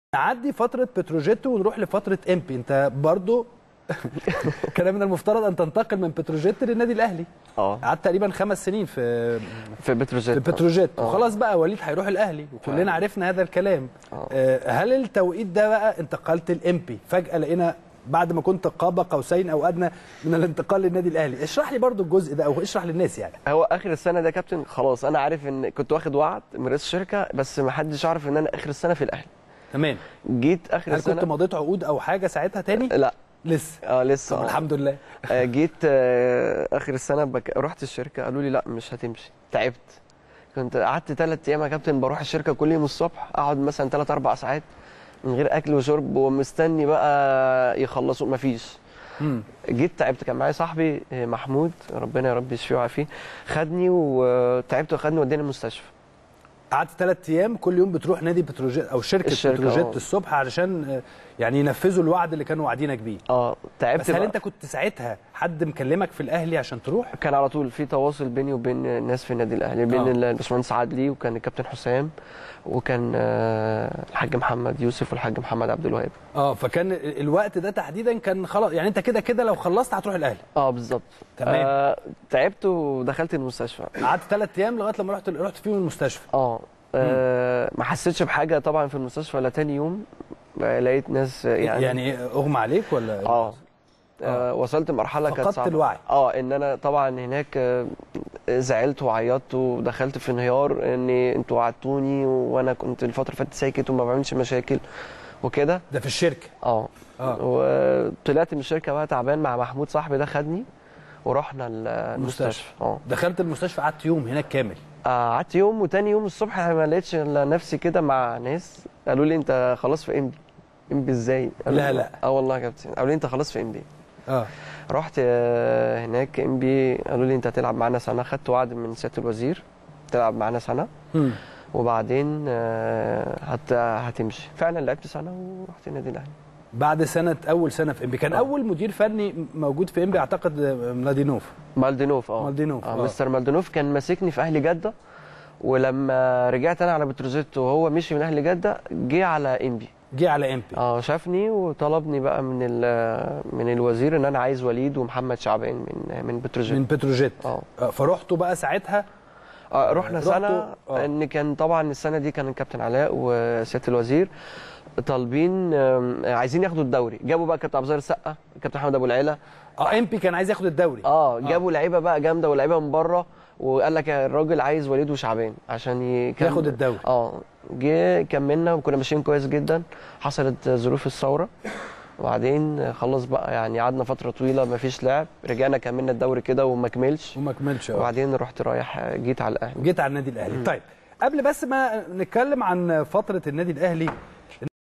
نعدي فتره بتروجيت ونروح لفتره امبي. انت برضو كان من المفترض ان تنتقل من بتروجيت للنادي الاهلي. قعدت تقريبا 5 سنين في بتروجيت وخلاص بقى وليد هيروح الاهلي وكلنا عرفنا هذا الكلام. هل التوقيت ده بقى انتقلت لامبي فجاه لقينا بعد ما كنت قاب قوسين او ادنى من الانتقال للنادي الاهلي؟ اشرح لي برضو الجزء ده او اشرح للناس. يعني هو اخر السنه ده يا كابتن خلاص انا عارف ان كنت واخد وعد من رئيس الشركه، بس ما حدش عارف ان انا اخر السنه في الاهلي. تمام. جيت اخر السنه. هل كنت مضيت عقود او حاجه ساعتها تاني؟ لا لسه. لسه. الحمد لله. جيت اخر السنه رحت الشركه قالوا لي لا مش هتمشي، تعبت. كنت قعدت 3 ايام يا كابتن بروح الشركه كل يوم الصبح، اقعد مثلا 3 4 ساعات من غير اكل وشرب ومستني بقى يخلصوا، مفيش. جيت تعبت. كان معايا صاحبي محمود ربنا يا رب يشفيه ويعافيه، خدني وتعبت وخدني وداني المستشفى. قعدت 3 ايام كل يوم بتروح نادي بتروجيت او شركه بتروجيت الصبح علشان يعني ينفذوا الوعد اللي كانوا واعدينك بيه. تعبت. بس هل انت كنت ساعتها حد مكلمك في الاهلي عشان تروح؟ كان على طول في تواصل بيني وبين الناس في النادي الاهلي، بين الباشمهندس عدلي وكان الكابتن حسام وكان الحاج محمد يوسف والحاج محمد عبد الوهاب. فكان الوقت ده تحديدا كان خلاص، يعني انت كده كده لو خلصت هتروح الاهلي. بالظبط. تمام. تعبت ودخلت المستشفى. قعدت 3 ايام لغايه لما رحت فيهم المستشفى. ما حسيتش بحاجه طبعا في المستشفى. ولا تاني يوم لقيت ناس يعني اغمى عليك ولا وصلت مرحله كانت صعبه. فقدت الوعي. ان انا طبعا هناك زعلت وعيطت ودخلت في انهيار ان انتوا وعدتوني وانا كنت الفتره اللي فاتت ساكت وما بعملش مشاكل وكده. ده في الشركه. وطلعت من الشركه بقى تعبان مع محمود صاحبي ده، خدني ورحنا المستشفى. دخلت المستشفى قعدت يوم هناك كامل. قعدت يوم، وتاني يوم الصبح ما لقيتش نفسي كده مع ناس قالوا لي انت خلاص في امبي. امبي ازاي؟ لا والله يا كابتن قالوا لي انت خلاص في امبي. رحت هناك امبي قالوا لي انت هتلعب معانا سنه، خدت وعد من سياده الوزير تلعب معانا سنه وبعدين هتمشي. فعلا لعبت سنه ورحت النادي الاهلي. بعد اول سنه في امبي كان اول مدير فني موجود في امبي اعتقد مالدينوف. مستر مالدينوف كان ماسكني في اهلي جده، ولما رجعت انا على بتروجيت وهو مشي من اهلي جده جه على امبي. شافني وطلبني بقى من الوزير ان انا عايز وليد ومحمد شعبان من بتروجيت. فرحتوا بقى ساعتها؟ رحنا سنه. ان كان طبعا السنه دي كان الكابتن علاء وسياده الوزير طالبين عايزين ياخدوا الدوري. جابوا بقى كابتن عبد الظاهر السقا، الكابتن محمد ابو العيله. امبي كان عايز ياخد الدوري. جابوا لعيبه بقى جامده ولاعيبه من بره، وقال لك الراجل عايز وليد وشعبان عشان ياخد الدوري. جه كملنا وكنا ماشيين كويس جدا. حصلت ظروف الثوره وبعدين خلص بقى، يعني قعدنا فتره طويله ما فيش لعب. رجعنا كملنا الدوري كده وما كملش وبعدين رحت جيت على الاهلي. جيت على النادي الاهلي. طيب قبل بس ما نتكلم عن فتره النادي الاهلي